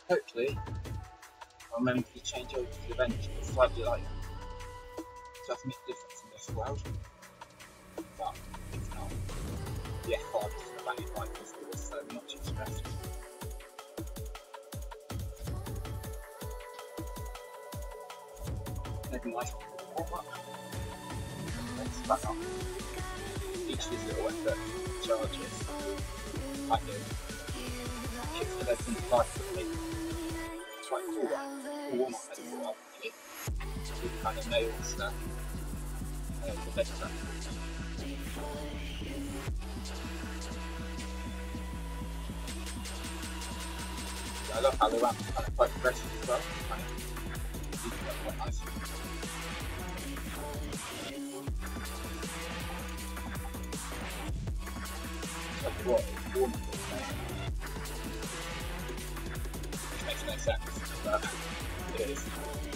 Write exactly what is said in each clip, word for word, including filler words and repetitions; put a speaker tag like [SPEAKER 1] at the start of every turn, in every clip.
[SPEAKER 1] Hopefully, I'll remember to change over to the bench slightly lighter. So that's make a difference in this world. But if not, the A five is the A five before, so not too stressed. Maybe my warm up. Let's back up. Each visit or effort charges. I do. Kicks the legs in the five for me. It's quite cool. The warm up has a warm up kick. It kind of nails that. Uh, the better. I love how the ramp is kind of quite aggressive as well. Kind of, it's quite nice. So what is warm up? Which makes no sense, but it is.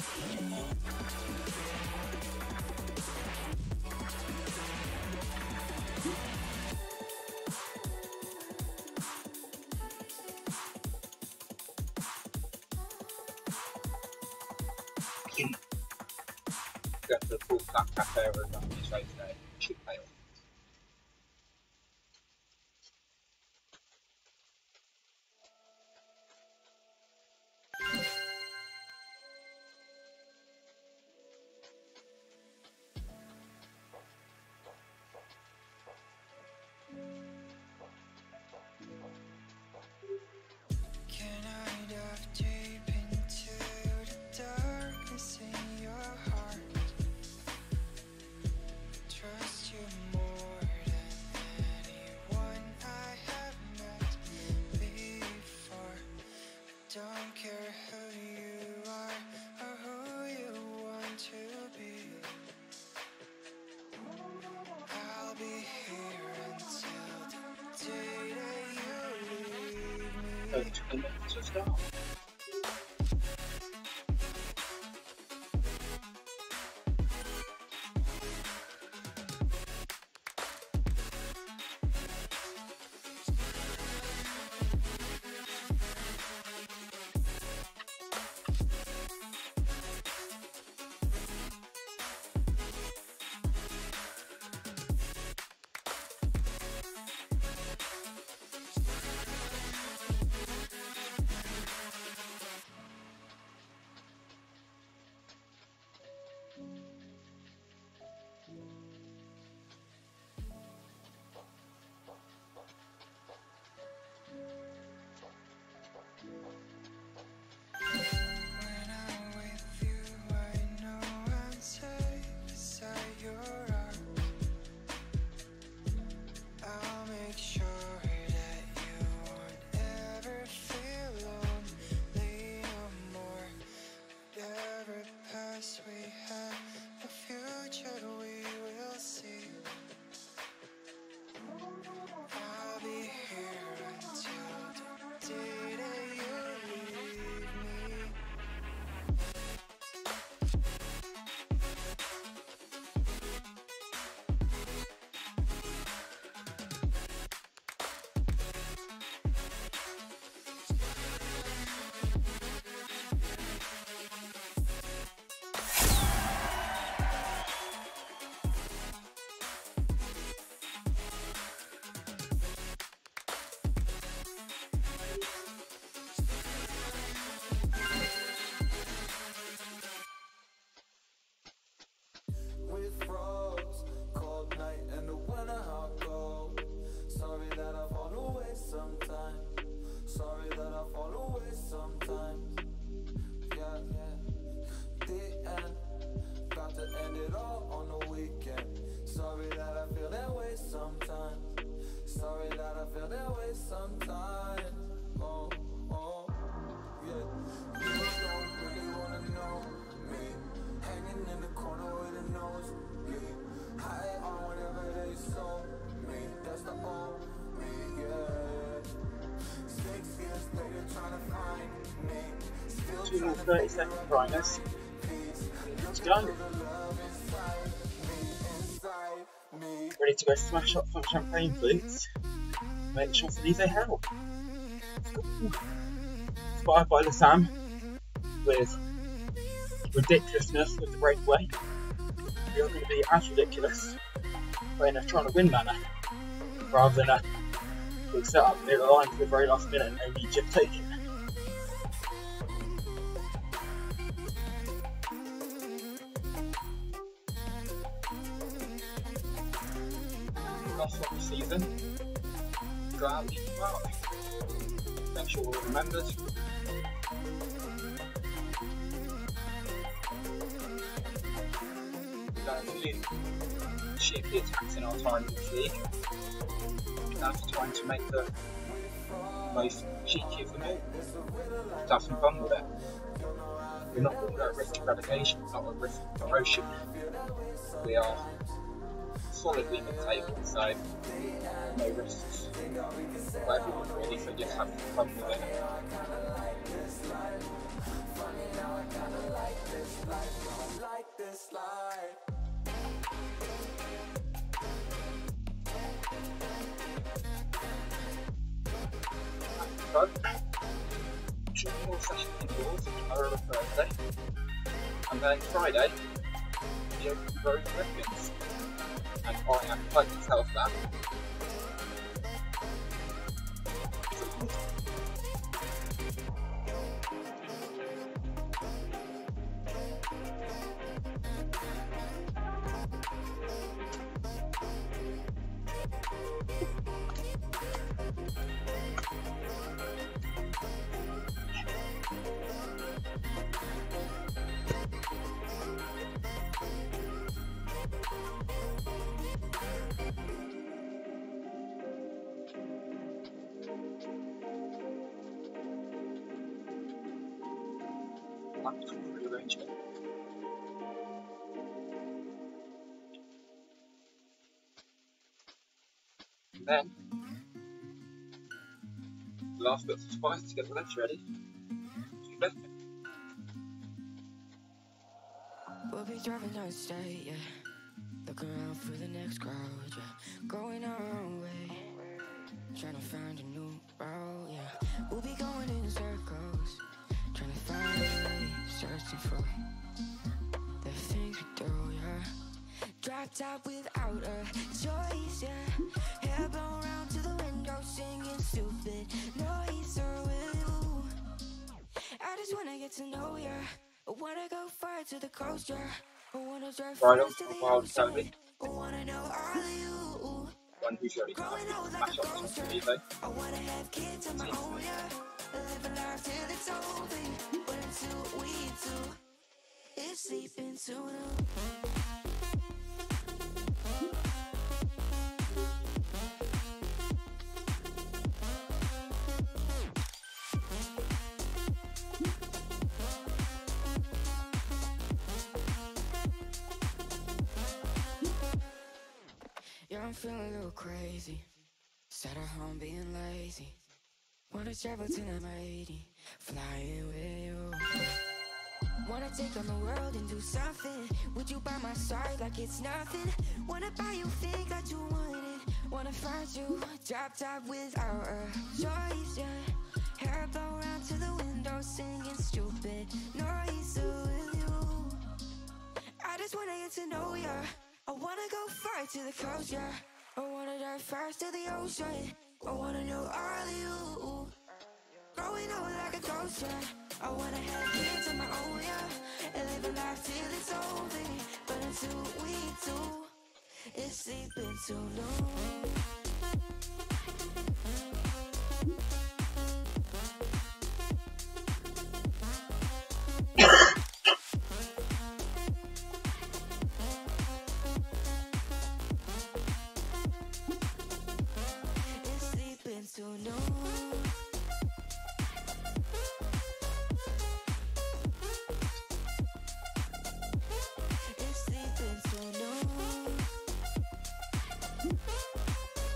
[SPEAKER 1] Go to the full flat cap area and run this race there. Should pay off. Over to the minutes to start. Two more thirty second primers. Let's go. Ready to go smash up some champagne flutes. Make Champs Elysee hell. inspired by the Sam with ridiculousness with the breakaway. We are going to be as ridiculous, but in a trying to win manner, rather than a big setup near the line to the very last minute and only just take it. Last one of the season. Go out and eat well. Make sure we're all remembered. We're going to lead cheeky attacks in our time in this league. Now it's trying to make the most cheeky of them all. To have some fun with it. We're not going to go at risk of relegation, we're not at risk of promotion. We are solidly mid-table, so no risks for everyone really, so just have fun with it. Fun. Two more sessions indoors tomorrow and Thursday, and then Friday the Open Road Olympics. And I am quite to tell us that. Laptop rearrangement. And then the last bit of spice to get the legs ready.
[SPEAKER 2] We'll be driving down the state, yeah. Looking around for the next crowd, yeah. Going our own way, trying to find a new route, yeah. We'll be going in circles, trying to find a way, searching for the things we do, yeah. Drop top without a choice, yeah. Hair blown round to the window, singing stupid noise, or will you? I just wanna get to know ya. I wanna go far to the coast, yeah. I wanna drive
[SPEAKER 1] Right
[SPEAKER 2] fast to the ocean. I wanna know all of you.
[SPEAKER 1] One who's ready to
[SPEAKER 2] Growing old
[SPEAKER 1] match
[SPEAKER 2] like a
[SPEAKER 1] up to
[SPEAKER 2] ghost,
[SPEAKER 1] Champs
[SPEAKER 2] yeah.
[SPEAKER 1] Elysee.
[SPEAKER 2] I wanna have kids of my own, yeah. Live a life till it's over. But until we do, it's sleeping too long. Yeah, I'm feeling a little crazy. Sat at home being lazy. Wanna travel till I'm eighty, flying with you. Wanna take on the world and do something. Would you by my side like it's nothing? Wanna buy you things that you wanted. Wanna find you, drop top without a choice, yeah. Hair blow round to the window, singing stupid noise with you. I just wanna get to know ya. I wanna go far to the coast, yeah. I wanna dive fast to the ocean. I wanna know all of you. Growing old like a ghost, yeah. I wanna have kids of my own, yeah. And live a life till it's over. But until we do, it's sleeping too long. So no, it's sleeping so no.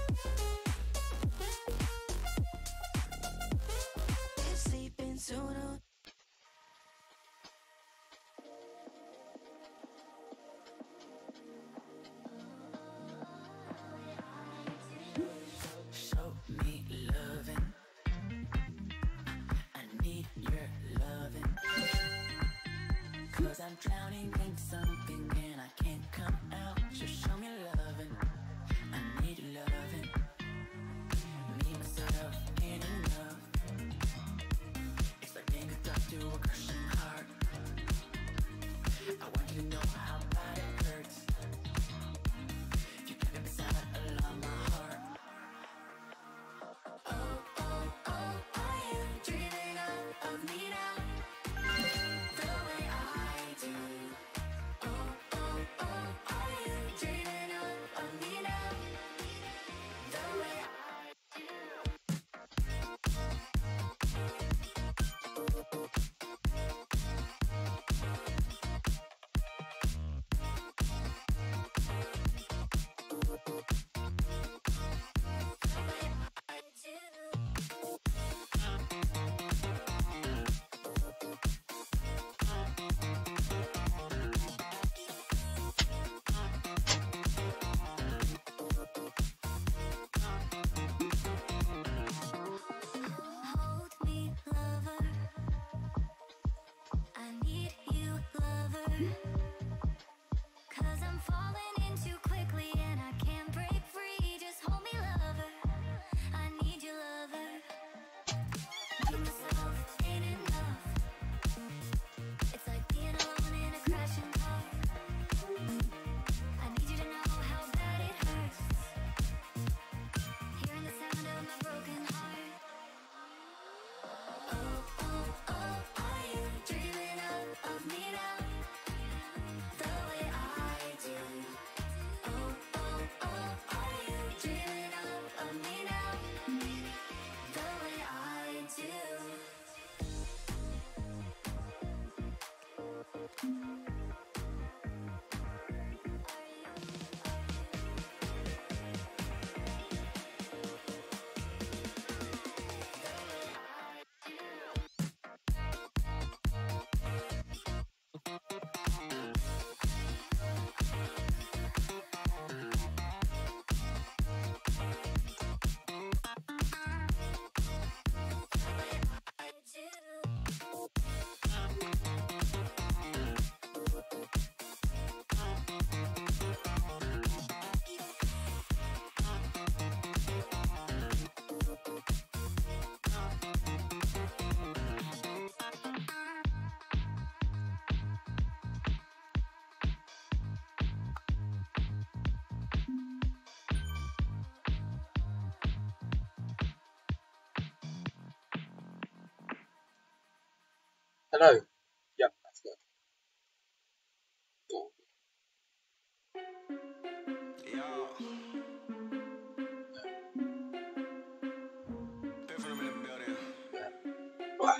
[SPEAKER 2] I'm drowning in something and I can't come out. Just show me loving, I need loving. Me, myself, ain't enough. It's like being a thought to a crushing heart. I want you to know how bad it hurts. You got me beside along my heart. Oh, oh, oh, are you dreaming of, of me now? The way I do. Oh, oh, oh, are you dreaming of, of me now? The way I do. Hold me, lover. I need you, lover. Cause I'm falling in too quickly and I can't break free. Just hold me, lover. I need you, lover. Me, myself, ain't enough. It's like being alone in a crashing car. I need you to know how bad it hurts. Hearing the sound of my broken heart. Oh, oh, oh, are you dreaming of, of me now? The way I do. Oh, oh, oh, are you dreaming of, of me now? The way I do.
[SPEAKER 1] Hello. Yep, that's good. Cool. Wow.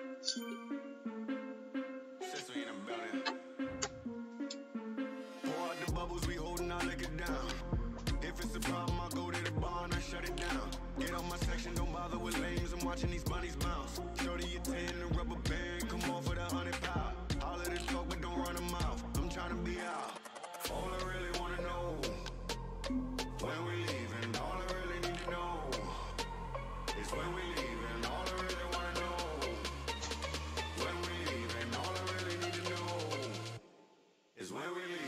[SPEAKER 2] Pour out the bubbles, we holding our liquor down. If it's a problem, I'll go to the bar and I shut it down. Get on my section, don't bother with lames. I'm watching these bunnies bounce. Shorty, you ten, the rubber band, come on for the hundred pound. All of the talk, but don't run a mouth. I'm trying to be out. All I really wanna know, when we leaving. All I really need to know is when we leaving. All I really wanna know, when we leaving. All I really need to know is when we leaving.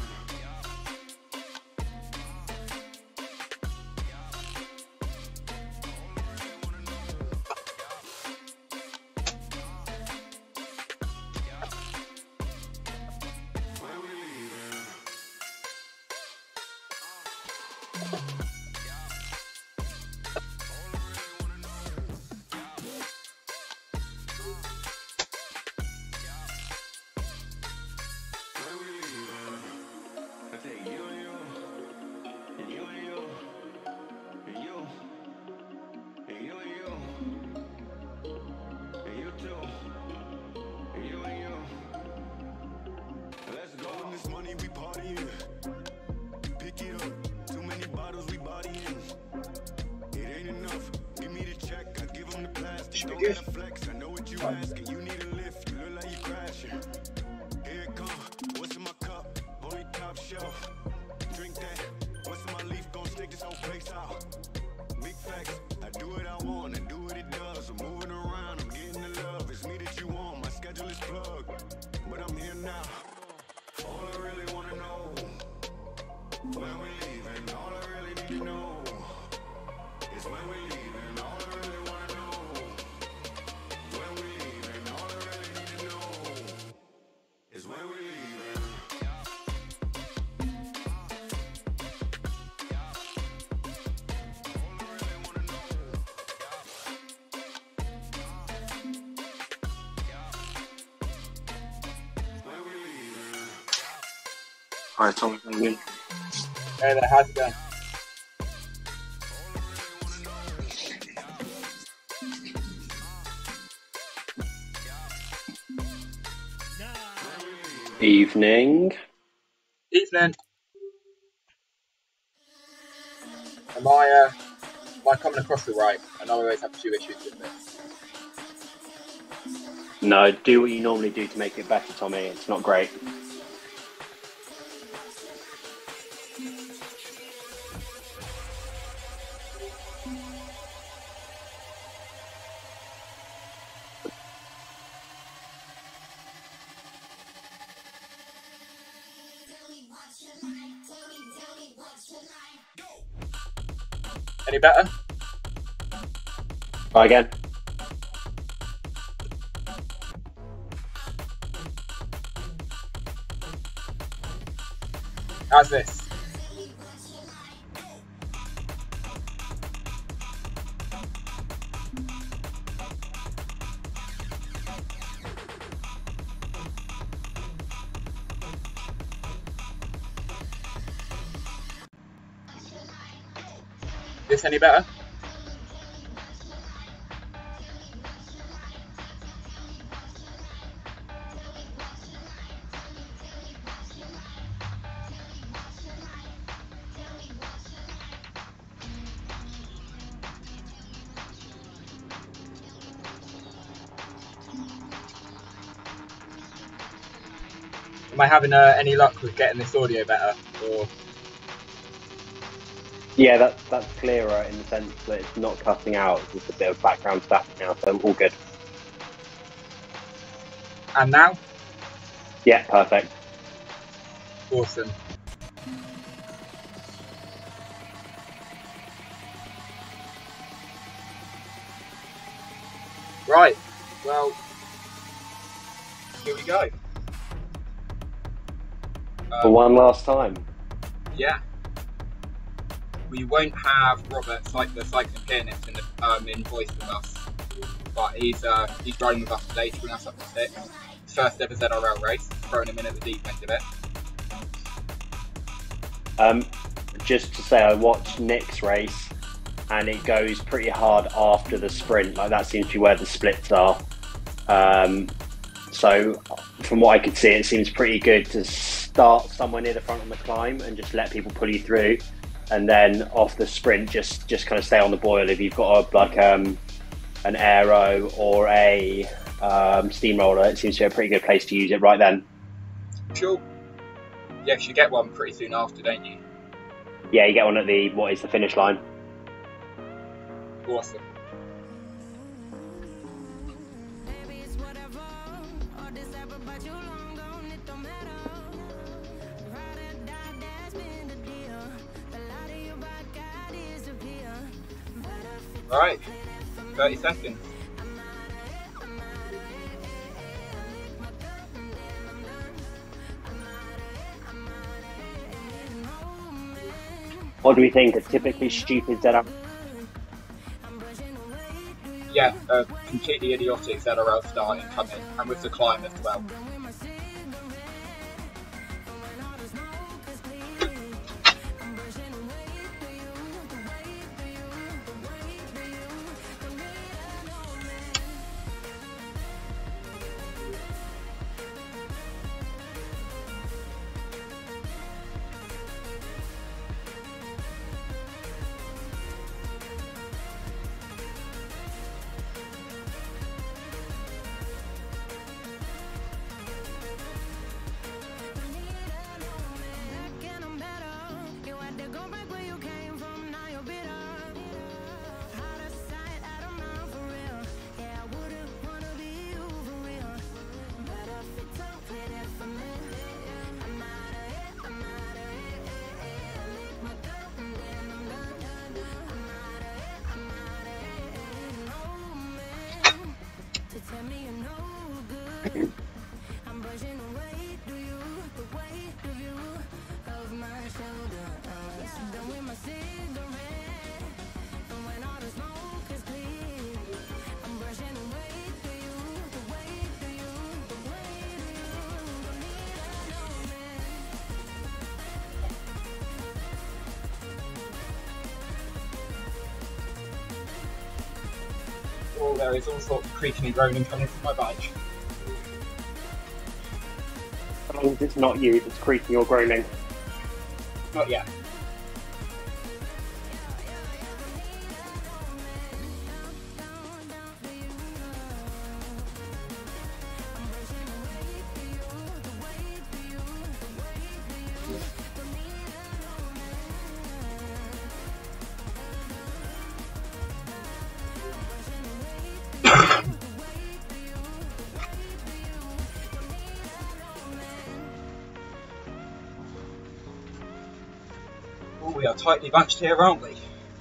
[SPEAKER 1] Should be good.
[SPEAKER 2] Flex, I know what you asking. You need a lift, you look like you crashing. Here it come, what's in my cup? Only top shelf. Drink that, what's in my leaf? Gon' stick this whole place out. Big facts, I do what I want and do what it does. I'm moving around, I'm getting the love. It's me that you want, my schedule is plugged. But I'm here now.
[SPEAKER 1] Hi, Tom. How are you? Hey there, how's it going?
[SPEAKER 3] Evening.
[SPEAKER 1] Evening. Am I, uh, am I coming across the right? I know I always have a few issues with this.
[SPEAKER 3] No, do what you normally do to make it better, Tommy. It's not great.
[SPEAKER 1] Any better?
[SPEAKER 3] Try again.
[SPEAKER 1] How's this? This any better? Am I having uh, any luck with getting this audio better? Or
[SPEAKER 3] Yeah, that, that's clearer in the sense that it's not cutting out. It's just a bit of background static now, so all good.
[SPEAKER 1] And now?
[SPEAKER 3] Yeah, perfect.
[SPEAKER 1] Awesome. Right, well, here we go.
[SPEAKER 3] For
[SPEAKER 1] Um,
[SPEAKER 3] one last time.
[SPEAKER 1] yeah. We won't have Robert, like the cycling pianist, in the um, in voice with us, but he's uh, he's riding with us today to bring us up to six. His first ever Z R L race, throwing him in at the deep end of it.
[SPEAKER 3] Um, just to say, I watched Nick's race, and it goes pretty hard after the sprint. Like that seems to be where the splits are. Um, so, from what I could see, it seems pretty good to start somewhere near the front on the climb and just let people pull you through. And then off the sprint, just just kind of stay on the boil if you've got a, like um, an aero or a um, steamroller. It seems to be a pretty good place to use it right then.
[SPEAKER 1] Sure. Yes, you get one pretty soon after, don't you?
[SPEAKER 3] Yeah, you get one at the what is the finish line.
[SPEAKER 1] Awesome. Right, thirty seconds.
[SPEAKER 3] What do we think? A typically stupid Z R L?
[SPEAKER 1] Yeah, a completely idiotic Z R L start and come in, and with the climb as well. Oh, there is all sorts of creaking and groaning coming from my bike.
[SPEAKER 3] As long as it's not you that's creaking or groaning.
[SPEAKER 1] Not yet. Oh, we are tightly bunched here, aren't we?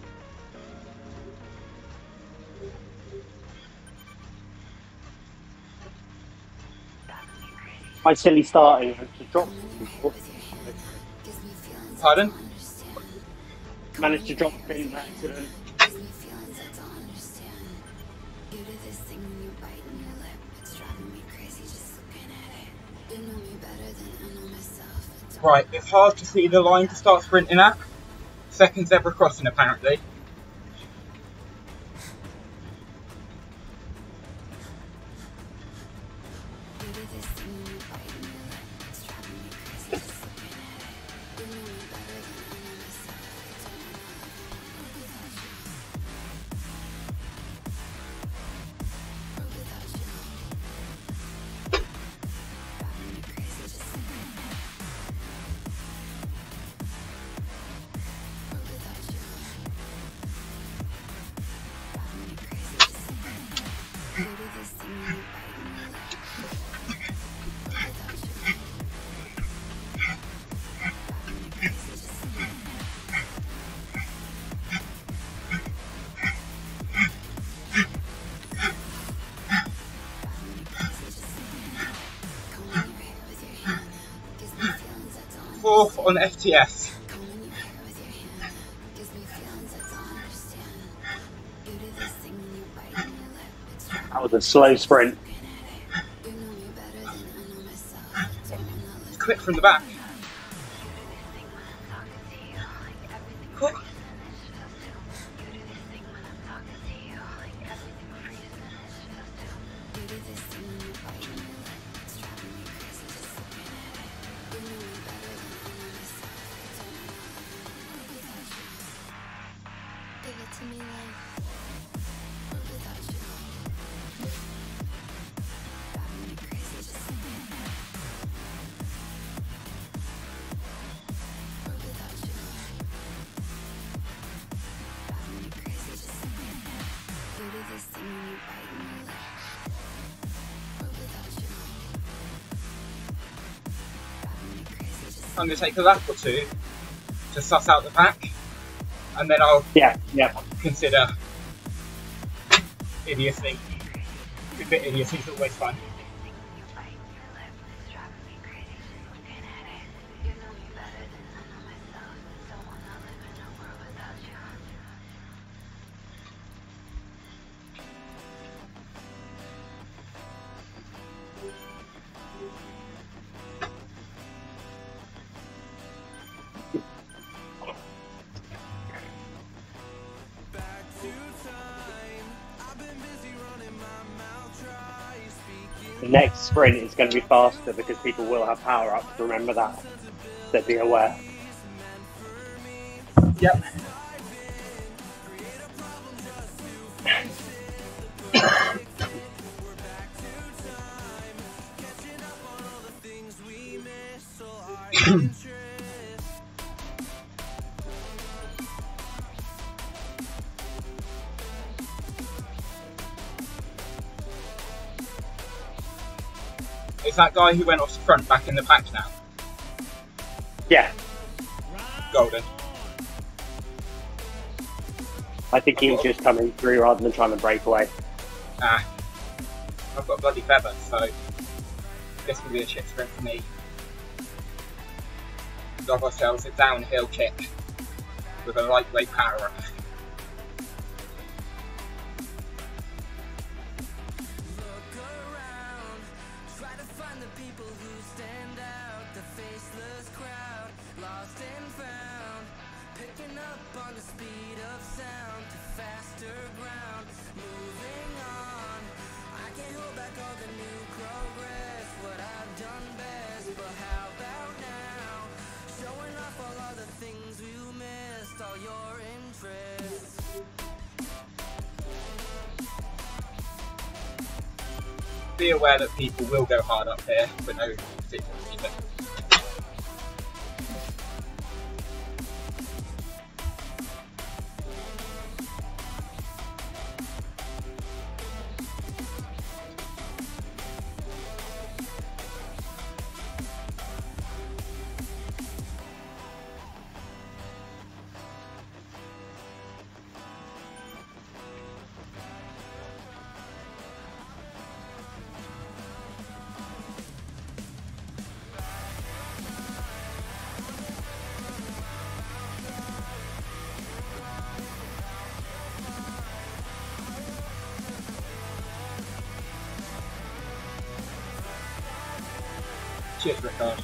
[SPEAKER 3] My silly starting to drop.
[SPEAKER 1] Pardon?
[SPEAKER 3] Managed to drop the thing by accident.
[SPEAKER 1] Right, it's hard to see the line to start sprinting at. Second zebra crossing, apparently. Fourth on F T S.
[SPEAKER 3] That was a slow sprint.
[SPEAKER 1] It's quick from the back. Cool. I'm going to take a lap or two to suss out the pack, and then I'll
[SPEAKER 3] Yeah, yeah.
[SPEAKER 1] consider idiocy. A bit idiocy is always fun.
[SPEAKER 3] The next sprint is going to be faster because people will have power ups. Remember that. So be aware.
[SPEAKER 1] Yep. Is that guy who went off the front back in the pack now?
[SPEAKER 3] Yeah.
[SPEAKER 1] Golden.
[SPEAKER 3] I think he was just coming through rather than trying to break away.
[SPEAKER 1] Ah. I've got a bloody feather, so this will be a shit sprint for me. Got ourselves a downhill kick with a lightweight power up.
[SPEAKER 2] Picking up on the speed of sound to faster ground, moving on.
[SPEAKER 1] be aware that people will go hard up here for no particular reason. Cheers, Rickard.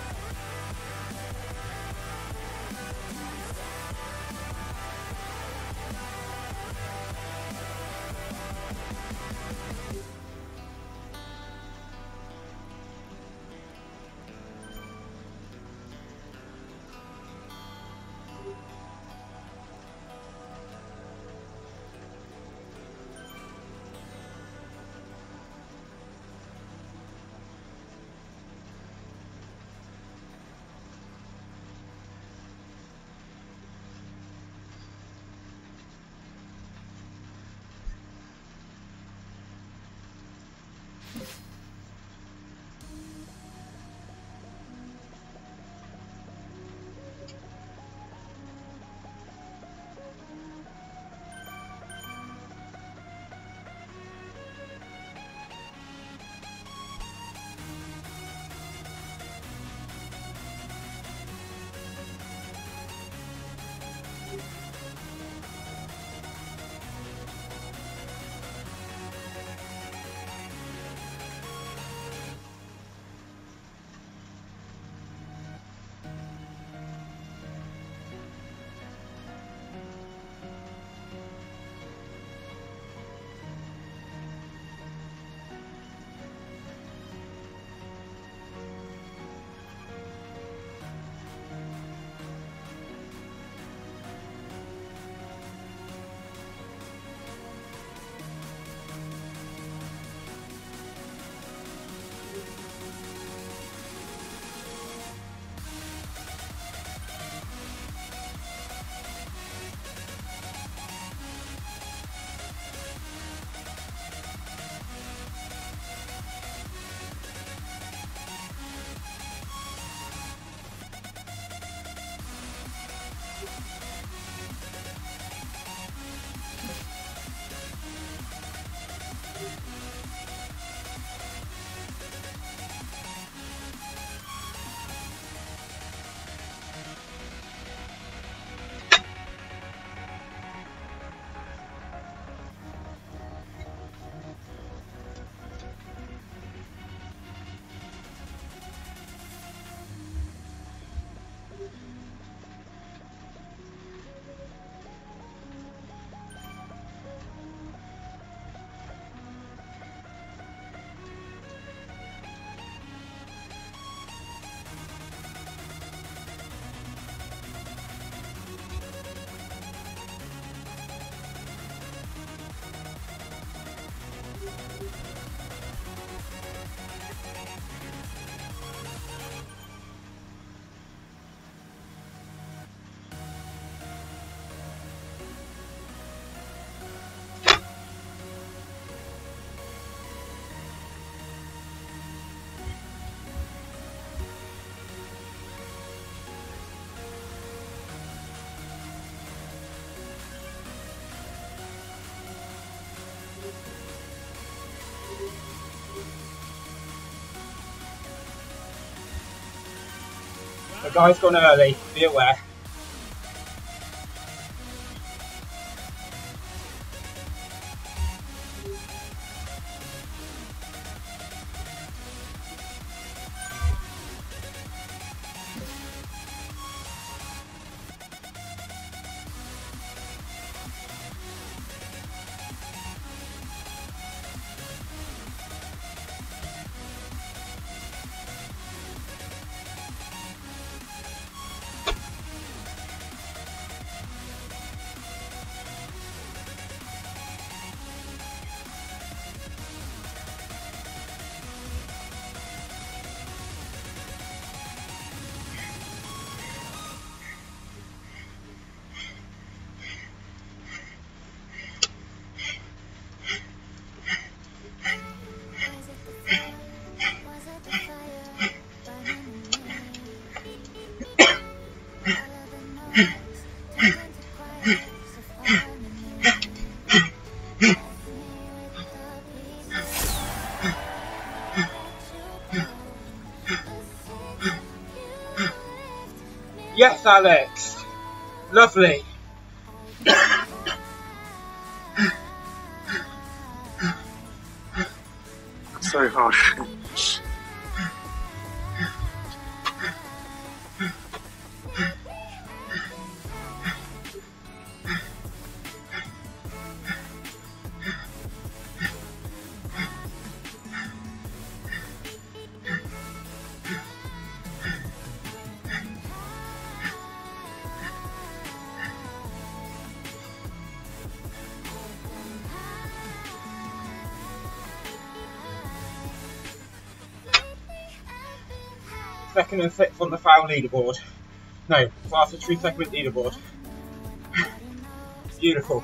[SPEAKER 1] The guy's gone early, be aware. Yes, Alex. Lovely.
[SPEAKER 3] So harsh.
[SPEAKER 1] Second and sixth on the foul leaderboard. No, fastest three segment leaderboard. Beautiful.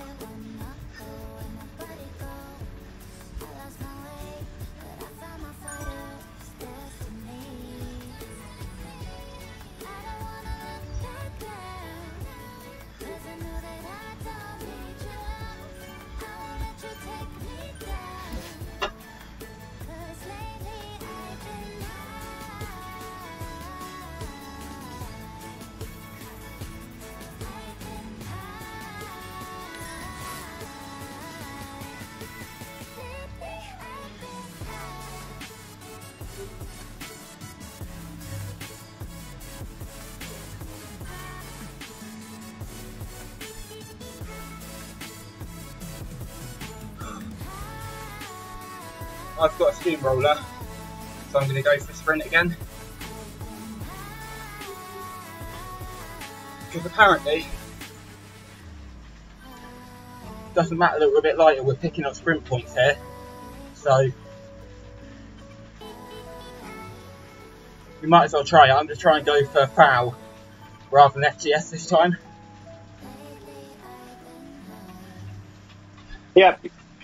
[SPEAKER 1] I've got a steamroller, so I'm going to go for sprint again. Because apparently, it doesn't matter that we're a bit lighter, we're picking up sprint points here. So, we might as well try it. I'm going to try and go for foul rather than F T S this time.
[SPEAKER 3] Yeah.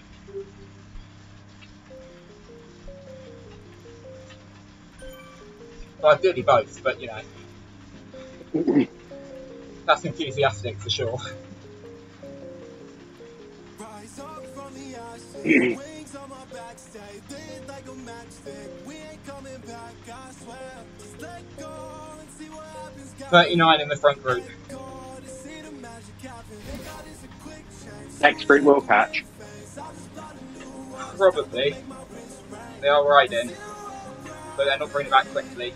[SPEAKER 1] Well, ideally both, but you know, that's enthusiastic for sure. thirty-nine in the front group.
[SPEAKER 3] Next sprint will catch.
[SPEAKER 1] Probably. They are riding, but they're not bringing it back quickly.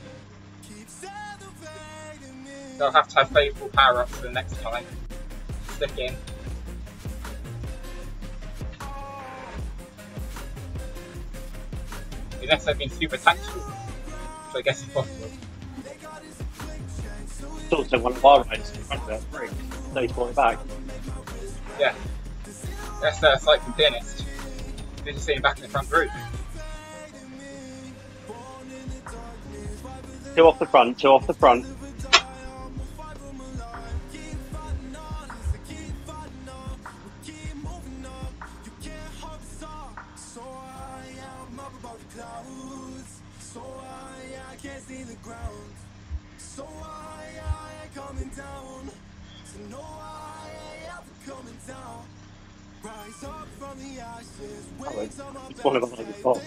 [SPEAKER 1] They'll have to have favourable power ups for the next time. Stick in. Unless they've been super tactical, which I guess is possible.
[SPEAKER 3] It's also one of our riders in front of it, free. So he's brought it back.
[SPEAKER 1] Yeah. That's a uh, cycling pianist. Good to see him back in the front group.
[SPEAKER 3] Two off the front, two off the front. Oh, it's one of the hardest spots.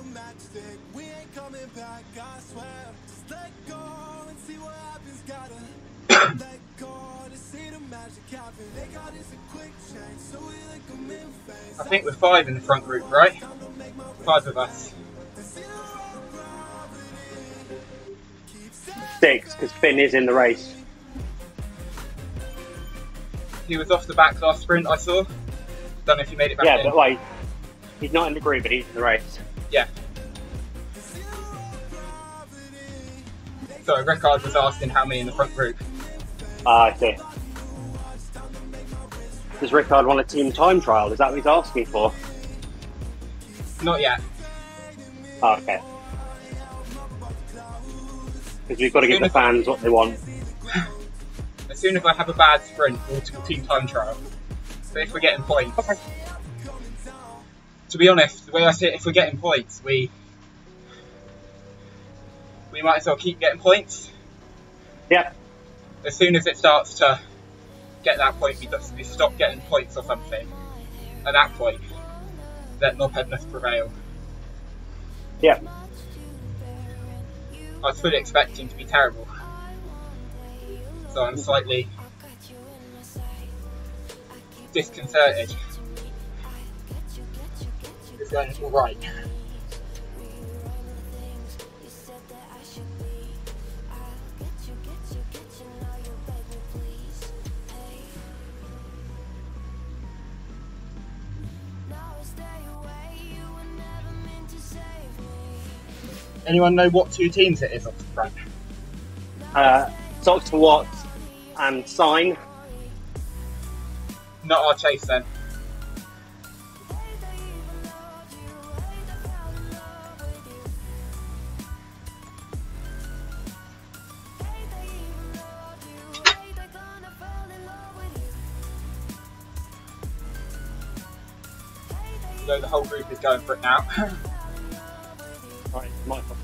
[SPEAKER 1] I think we're five in the front group, right? Five of us.
[SPEAKER 3] Six, because Finn is in the race.
[SPEAKER 1] He was off the back last sprint, I saw. Don't know if he made it back
[SPEAKER 3] Yeah,
[SPEAKER 1] in.
[SPEAKER 3] but wait, he's not in the group, but he's in the race.
[SPEAKER 1] Yeah. Sorry, Rickard was asking how many in the front group.
[SPEAKER 3] Ah, I see. Does Rickard want a team time trial? Is that what he's asking for?
[SPEAKER 1] Not yet.
[SPEAKER 3] Oh, okay. Because we've got to give the fans what they want.
[SPEAKER 1] As soon as I have a bad sprint, we'll do team time trial. So if we're getting points. Okay. To be honest, the way I see it, if we're getting points, we we might as well keep getting points.
[SPEAKER 3] Yeah.
[SPEAKER 1] as soon as it starts to get that point, we, we stop getting points or something. At that point, let moped must prevail.
[SPEAKER 3] Yeah.
[SPEAKER 1] I was fully expecting to be terrible, so I'm slightly disconcerted. It's going all right. Anyone know what two teams it is off the front?
[SPEAKER 3] Uh, Doctor Watt and Sign.
[SPEAKER 1] Not our chase then. So the whole group is going for it now.
[SPEAKER 3] Alright, my fault.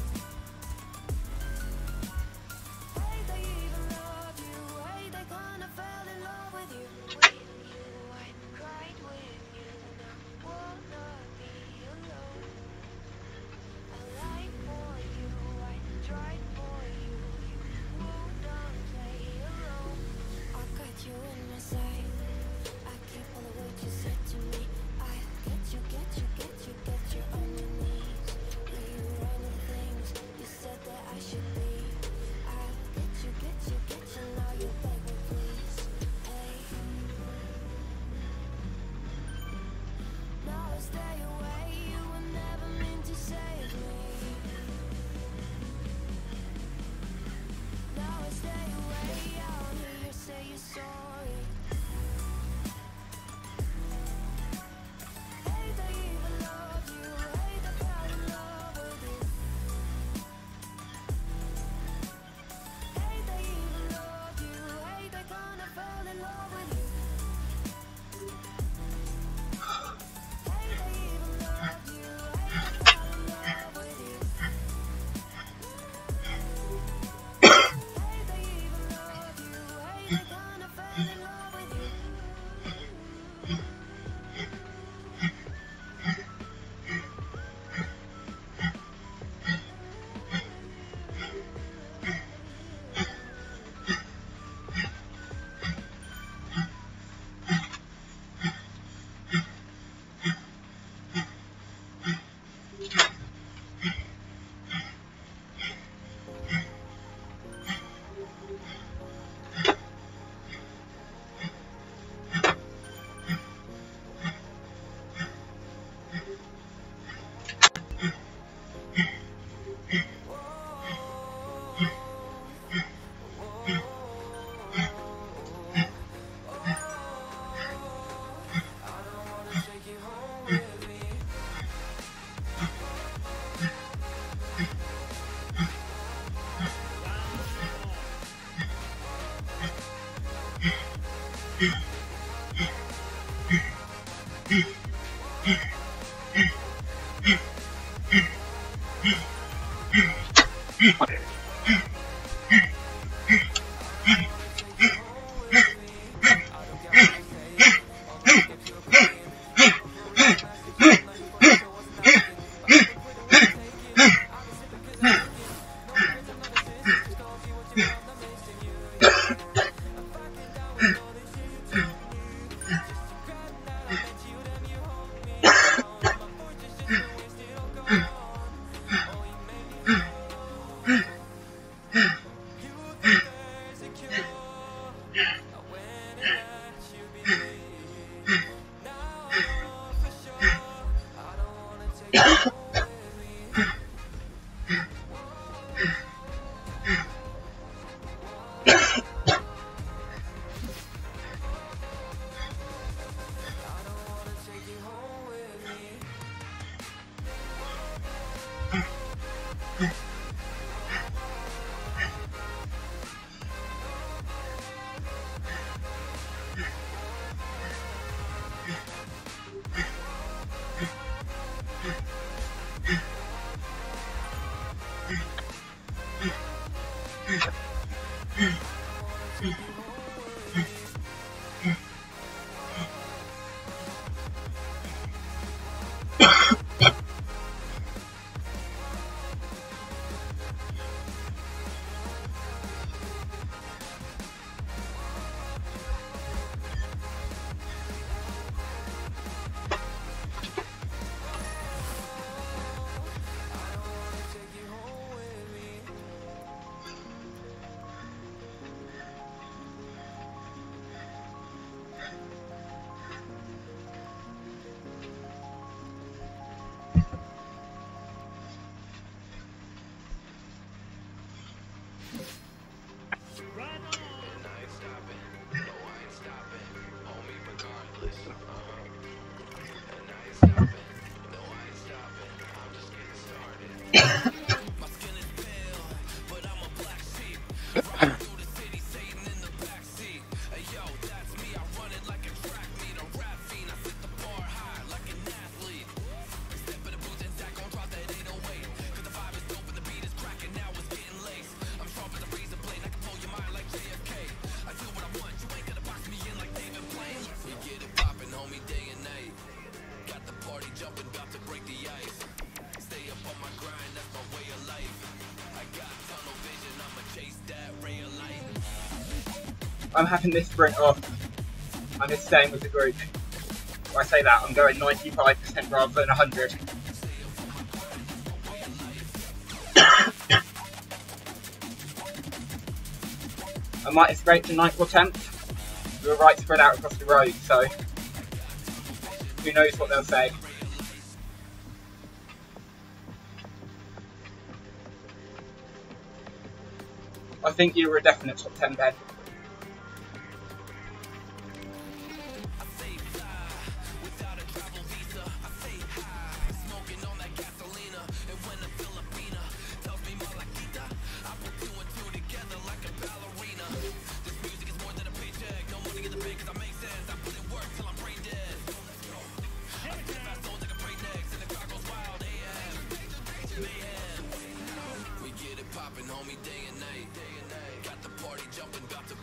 [SPEAKER 1] I'm having this sprint off. I'm just staying with the group. When I say that, I'm going ninety-five percent rather than one hundred. I might have scraped to ninth or tenth. We were right spread out across the road, so who knows what they'll say. I think you were a definite top ten, Ben.
[SPEAKER 2] Homie, day and night, day and night. Got the party jumping, about to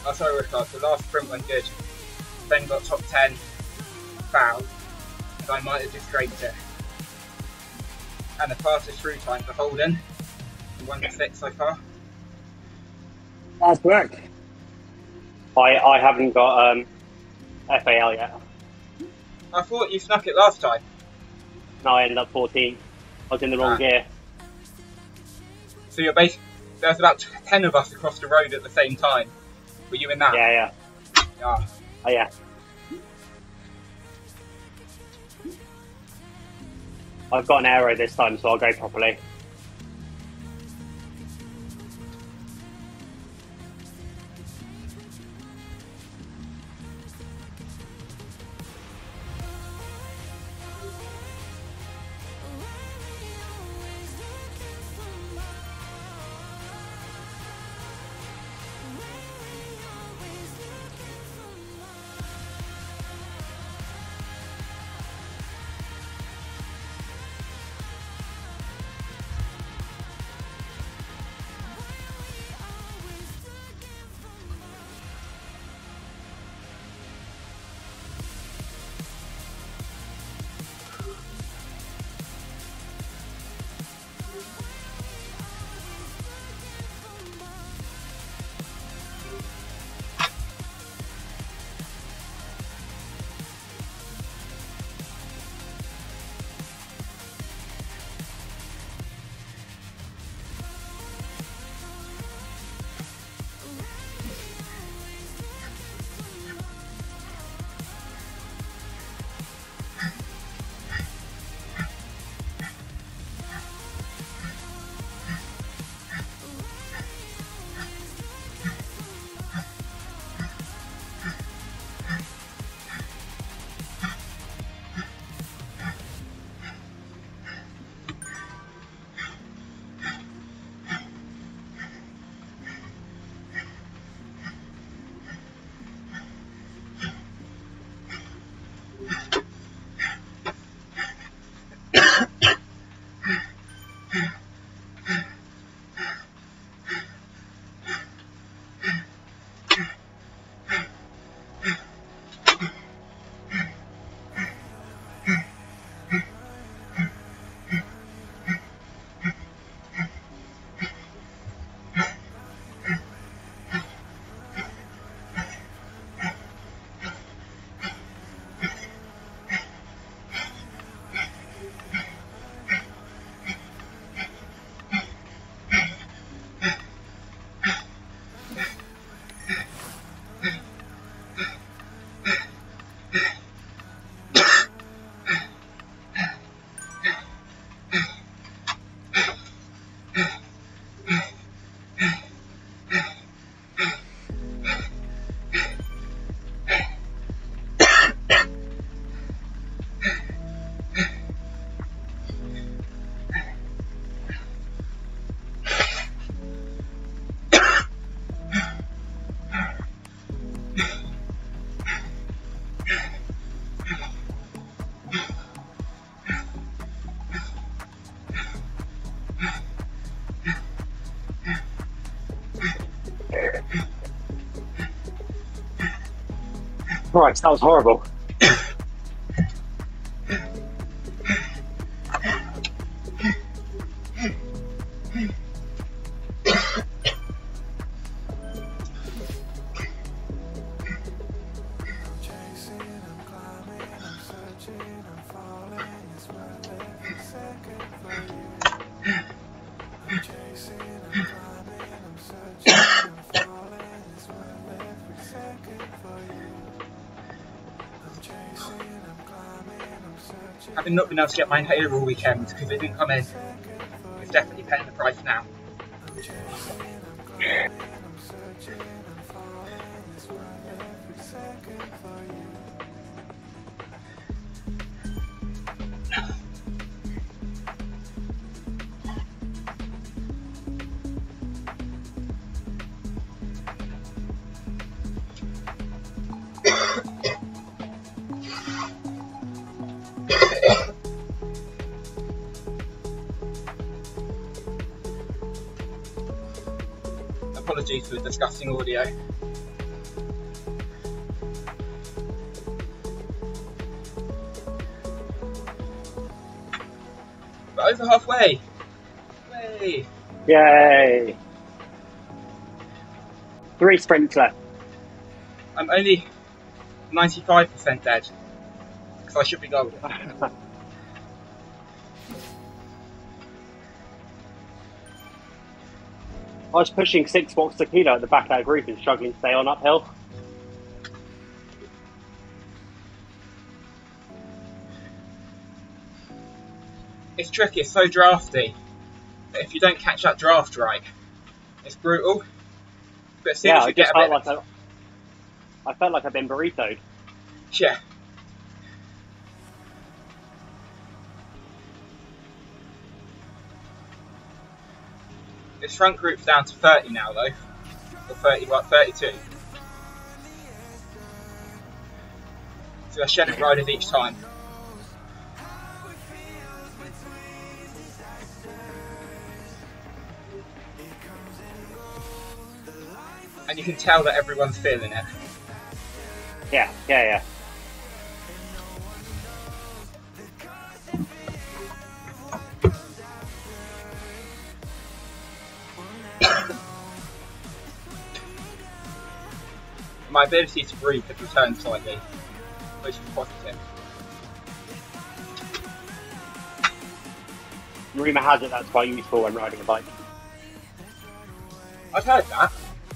[SPEAKER 1] Oh, sorry, Rickard, the last sprint went good. Ben got top ten, fouled, and I might have just scraped it. And the fastest through time for Holden, one to six so far.
[SPEAKER 3] That's correct. I, I haven't got um, F A L yet.
[SPEAKER 1] I thought you snuck it last time.
[SPEAKER 3] No, I ended up fourteen. I was in the wrong
[SPEAKER 1] Ah.
[SPEAKER 3] gear.
[SPEAKER 1] So you're basically, there's about ten of us across the road at the same time. Were you in that?
[SPEAKER 3] Yeah, yeah.
[SPEAKER 1] Yeah.
[SPEAKER 3] Oh, yeah. I've got an aero this time, so I'll go properly. Christ, that was horrible.
[SPEAKER 1] Having not been able to get my inhaler all weekend because it didn't come in, it's definitely paying the price now. Apologies for the disgusting audio. over halfway. Way.
[SPEAKER 3] Yay! Three sprints left.
[SPEAKER 1] I'm only ninety-five percent dead, because I should be golden.
[SPEAKER 3] I was pushing six box tequila at the back of our group and struggling to stay on uphill.
[SPEAKER 1] It's tricky, it's so drafty. But if you don't catch that draft right, it's brutal. But as soon
[SPEAKER 3] Yeah,
[SPEAKER 1] as
[SPEAKER 3] I
[SPEAKER 1] you
[SPEAKER 3] just
[SPEAKER 1] get a
[SPEAKER 3] felt
[SPEAKER 1] bit,
[SPEAKER 3] like I, I felt like I've been burritoed.
[SPEAKER 1] yeah. This front group's down to thirty now though. Or thirty, what, thirty-two. So they're shedding riders each time. And you can tell that everyone's feeling it.
[SPEAKER 3] Yeah, yeah, yeah.
[SPEAKER 1] My ability to breathe has returned slightly, which is positive.
[SPEAKER 3] Rumour has it that's quite useful when riding a bike.
[SPEAKER 1] I've heard that.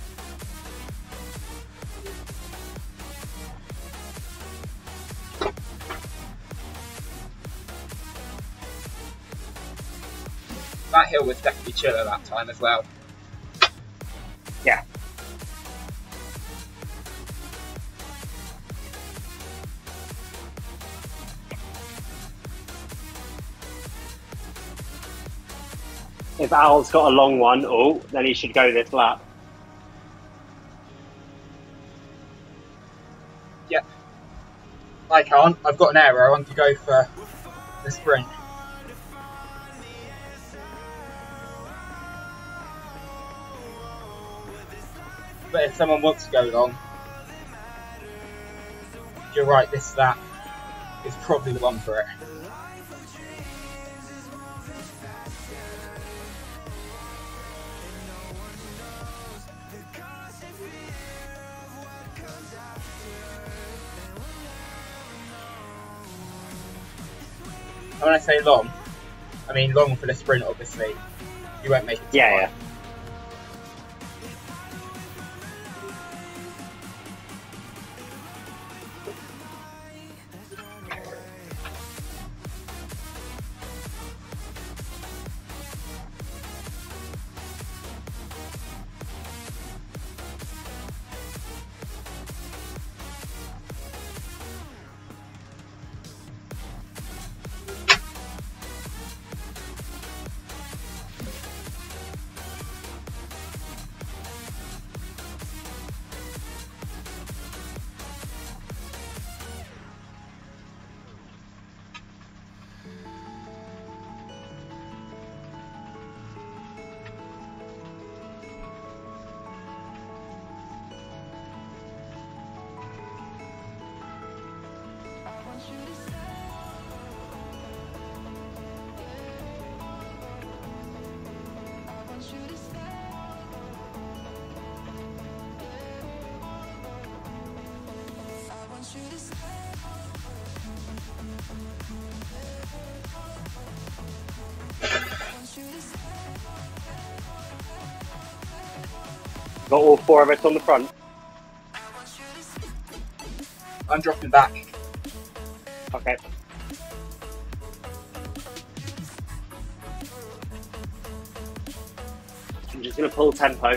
[SPEAKER 1] That hill was definitely chiller that time as well.
[SPEAKER 3] Yeah. If Al's got a long one, oh, then he should go this lap.
[SPEAKER 1] Yep. I can't. I've got an error. I want to go for the sprint. But if someone wants to go long, you're right, this lap is probably the one for it. And when I say long, I mean long for the sprint, obviously. You won't make it to
[SPEAKER 3] Yeah,
[SPEAKER 1] one.
[SPEAKER 3] yeah. Got all four of us on the front.
[SPEAKER 1] I'm dropping back.
[SPEAKER 3] Okay. I'm just going to pull tempo.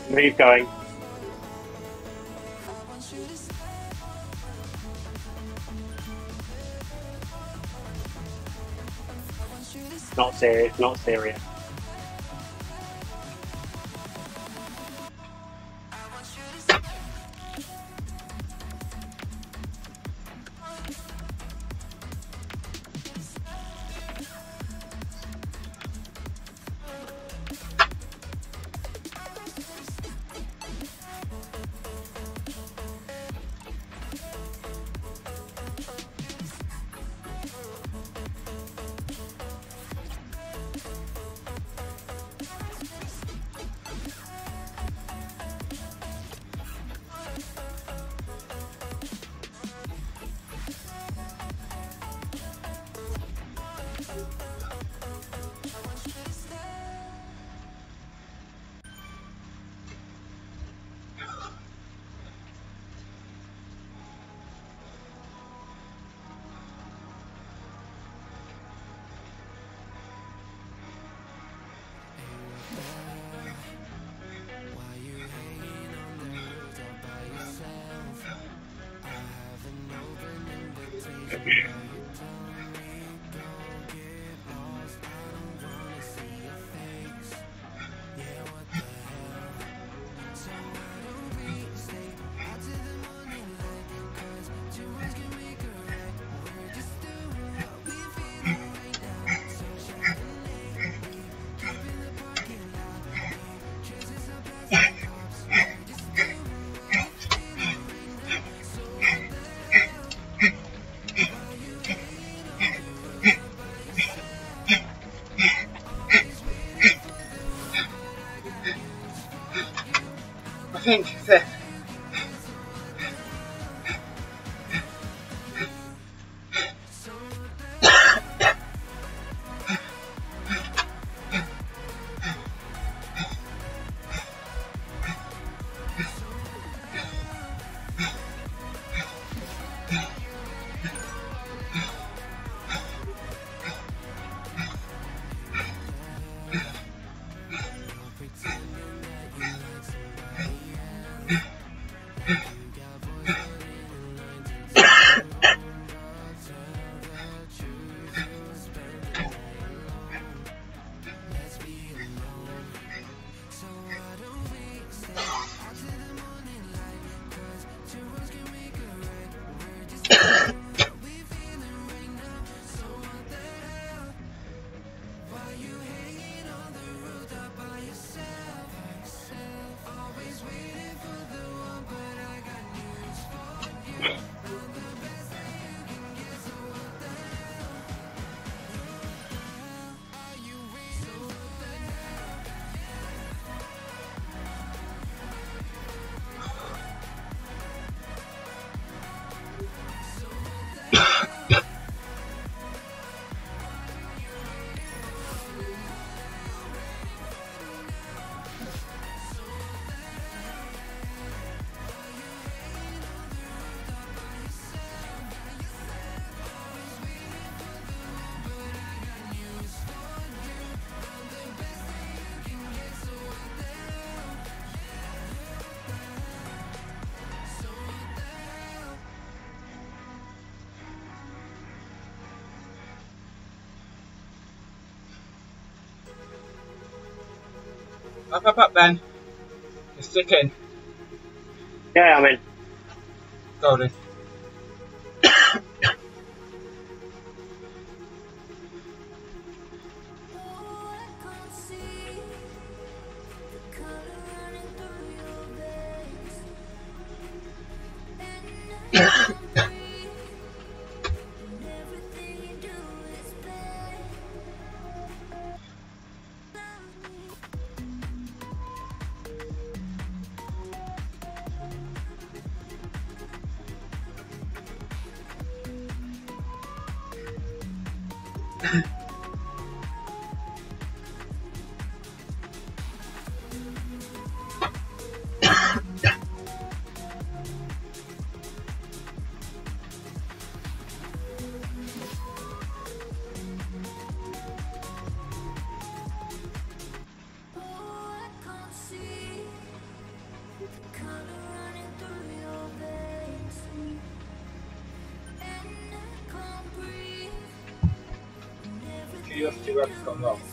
[SPEAKER 3] Move going. Not serious, not serious.
[SPEAKER 1] I think that up, up, up, Ben. You're sticking.
[SPEAKER 3] Yeah, I'm in.
[SPEAKER 1] Golden. you have to do whatever's gone wrong.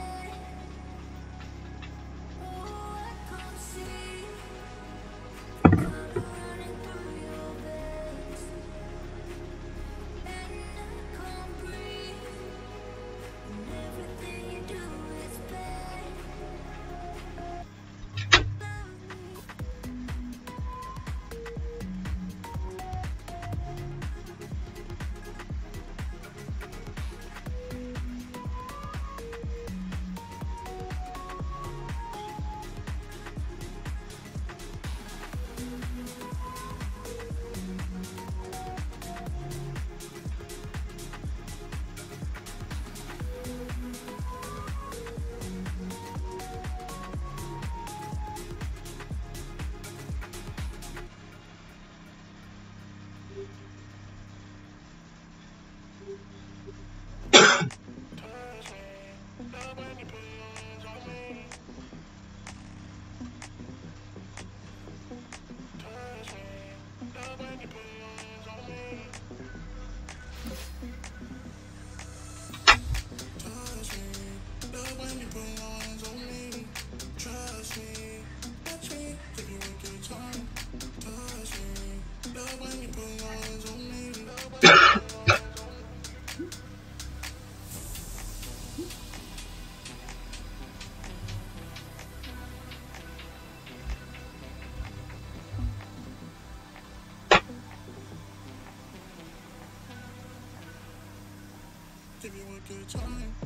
[SPEAKER 2] Give you a good time.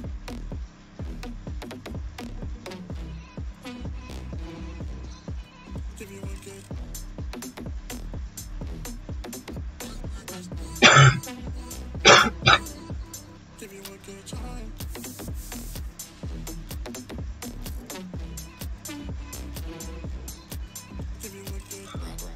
[SPEAKER 2] Give you a good. Give you a good time. Give you a good program.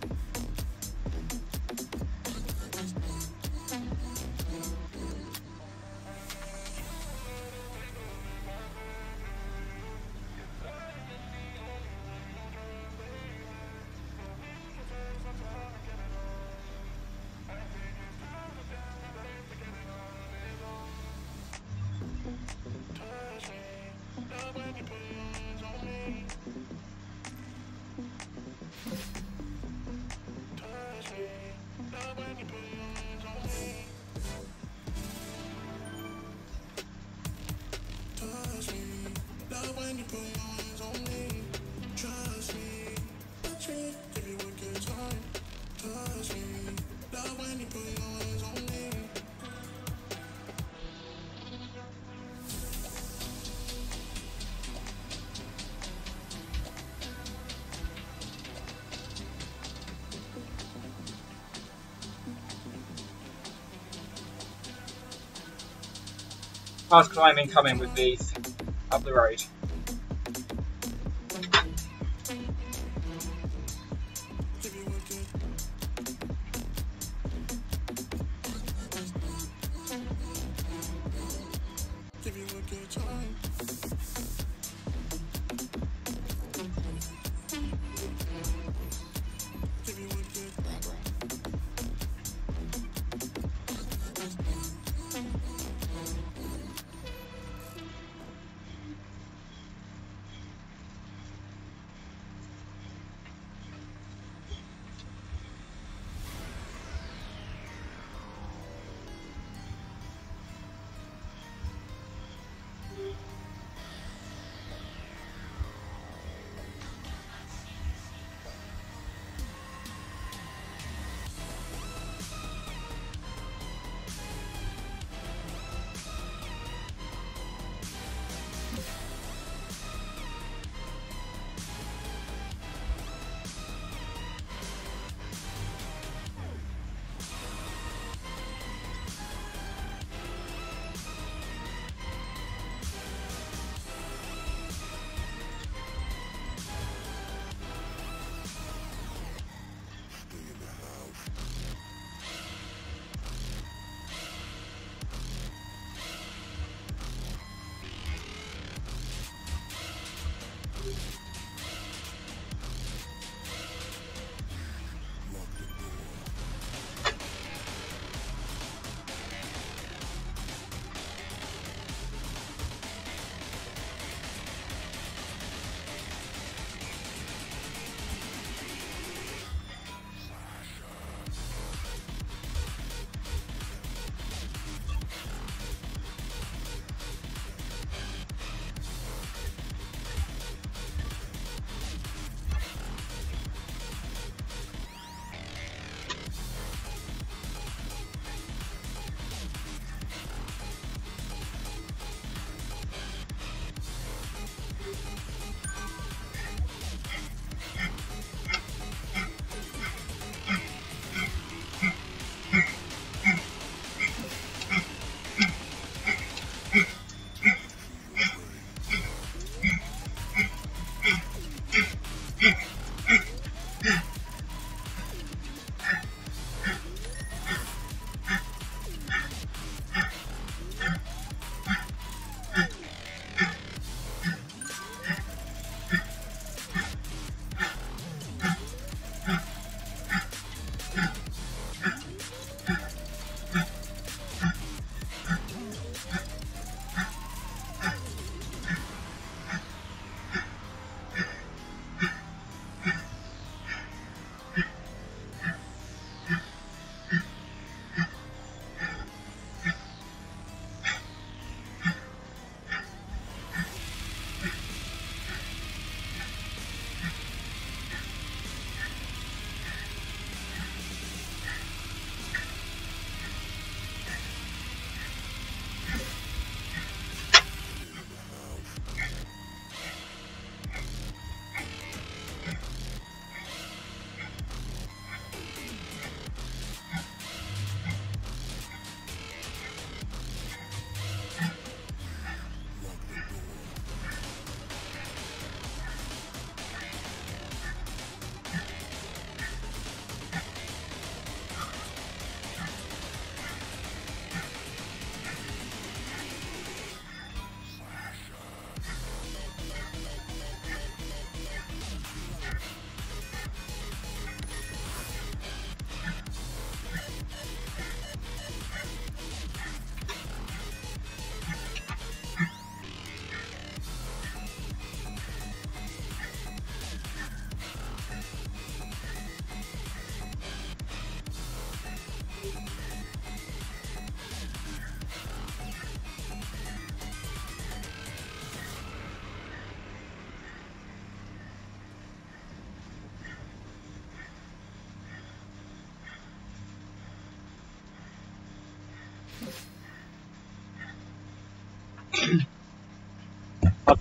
[SPEAKER 1] Fast climbing coming with these up the road.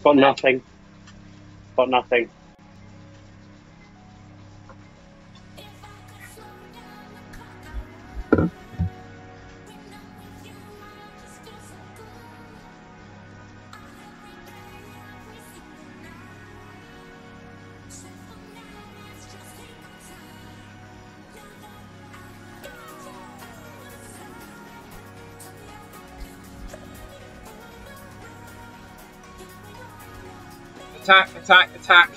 [SPEAKER 3] Got nothing. Got nothing.
[SPEAKER 1] Attack, attack, attack.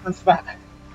[SPEAKER 1] happens to that?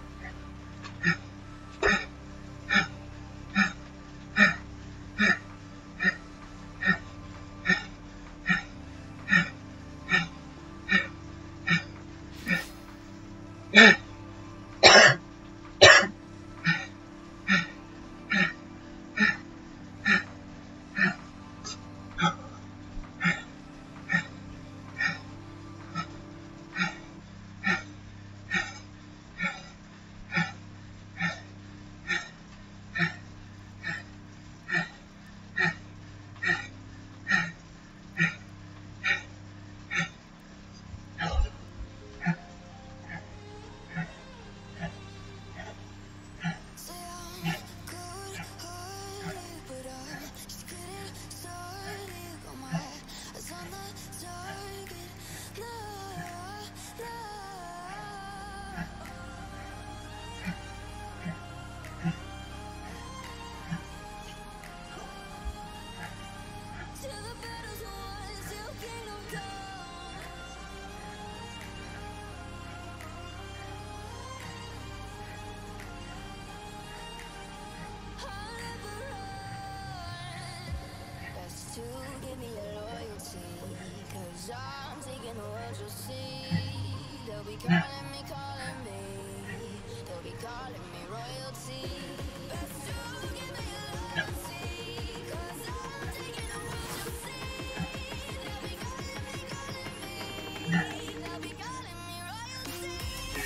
[SPEAKER 2] To give me your loyalty, cause I'm taking the world, you'll see. They'll be calling me, calling me. They'll be calling me royalty. Best to give me your loyalty, cause I'm taking the world, you'll see. They'll be calling me, calling me. They'll be calling me royalty.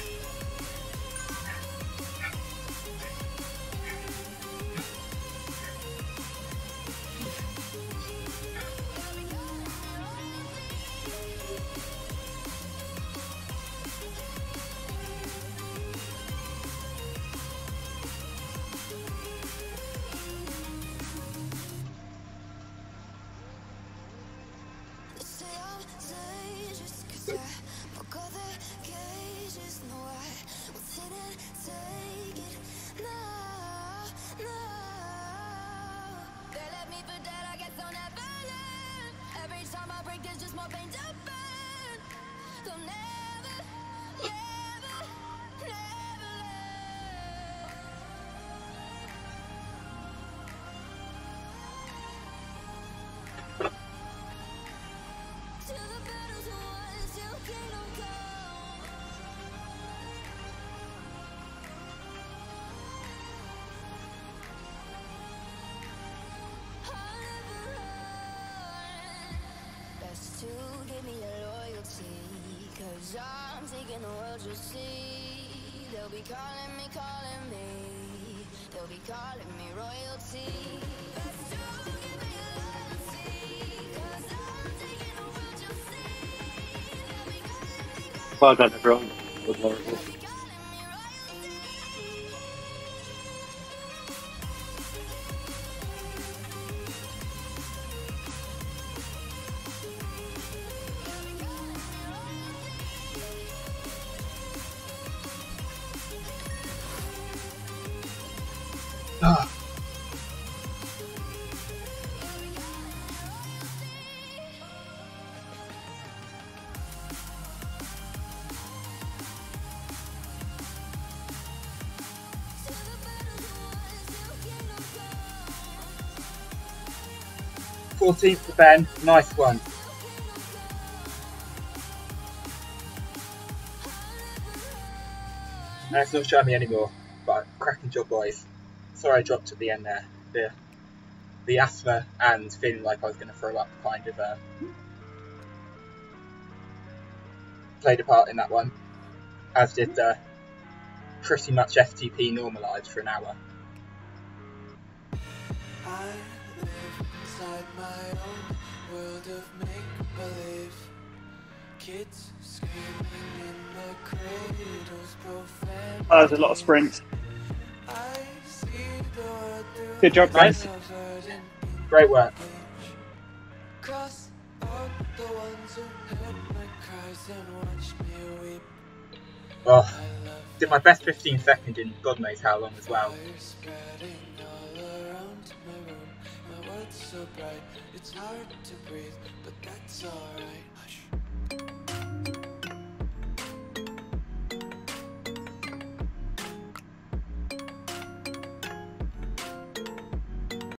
[SPEAKER 2] To give me your loyalty, cause I'm taking the world, you'll see. They'll be calling me, calling me. They'll be calling me royalty. Best to give me your loyalty, cause I'm taking the world, you'll see. They'll be calling me, calling me.
[SPEAKER 3] Well done, everyone. That was horrible.
[SPEAKER 1] Ah. fourteenth for Ben, nice one. No, it's not showing me anymore, but cracking job, boys. Sorry I dropped at the end there. The, the asthma and feeling like I was going to throw up kind of uh, played a part in that one, as did uh, pretty much F T P normalised for an hour.
[SPEAKER 4] I live inside my own world of make-believe. Kids screaming in the cradles, profanity.
[SPEAKER 3] Oh, there's a lot of sprints. Good job, guys.
[SPEAKER 1] Great work.
[SPEAKER 4] Cross out the ones who heard my cries and watched me weep.
[SPEAKER 1] Oh, did my best fifteen second in God knows how long as well.
[SPEAKER 4] Spreading all around my room. My world's so bright, it's hard to breathe, but that's alright.